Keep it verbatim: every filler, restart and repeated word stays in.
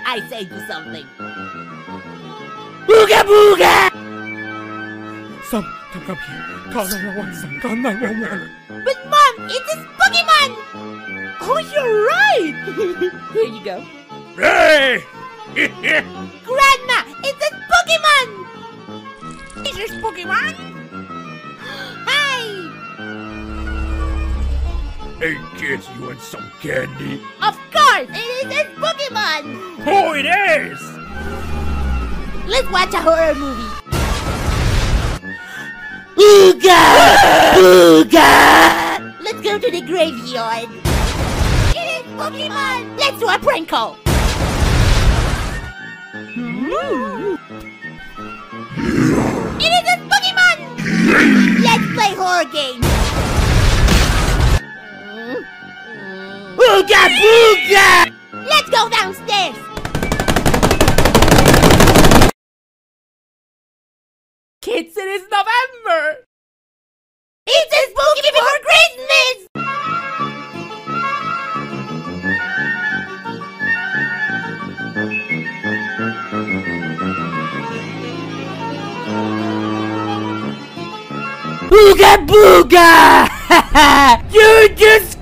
I say do something. Booga booga! Sam, come, come here. Call nine one one, Sam. Call nine one one. But Mom, it's a Pokemon! Oh, you're right! Here you go. Hey! Grandma, it's a Pokemon! Is this Pokemon? Hi! Hey kids, you want some candy? Of course, it is a Pokemon! Oh, it is! Let's watch a horror movie. Ooga! Ooga! Let's go to the graveyard. It is Pokemon! Let's do a prank call. It is a Pokemon! Let's play horror game. Ooga booga! Let's go downstairs. Kids, it is November! It's a spooky before Christmas! Ooga booga! You just